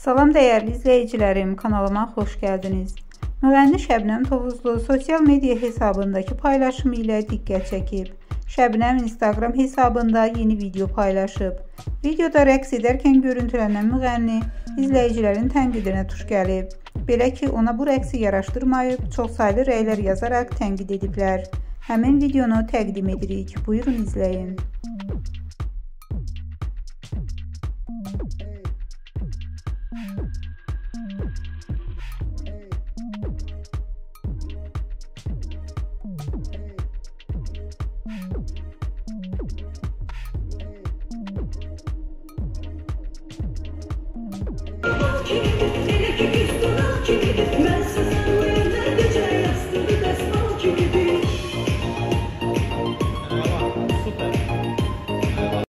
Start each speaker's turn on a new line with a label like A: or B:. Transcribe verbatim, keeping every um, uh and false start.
A: Salam dəyərli izləyicilərim, kanalıma xoş gəldiniz. Müğənni Şəbnəm Tovuzlu sosial media hesabındakı paylaşımı ilə diqqət çəkib. Şəbnəm Instagram hesabında yeni video paylaşıb. Videoda rəqs edərkən görüntülənən müğənni izləyicilərin tənqidinə tuş gəlib. Belə ki, ona bu rəqsi yaraşdırmayıb, çoxsaylı rəylər yazaraq tənqid ediblər. Həmin videonu təqdim edirik. Buyurun izləyin.